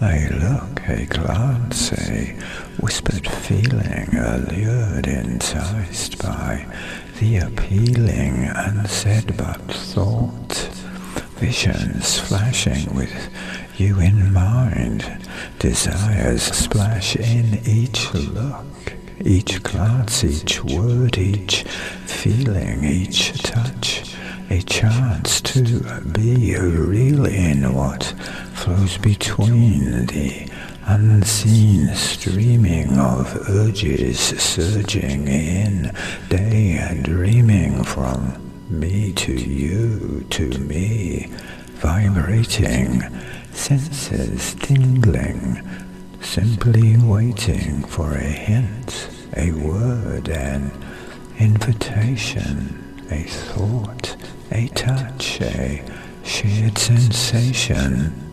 A look, a glance, a whispered feeling, allured, enticed by the appealing, unsaid but thought. Visions flashing with you in mind, desires splash in each look, each glance, each word, each feeling, each touch, a chance to be real in what flows between the unseen streaming of urges surging in, day dreaming from me to you, to me, vibrating, senses tingling, simply waiting for a hint, a word, an invitation, a thought, a touch, a shared sensation.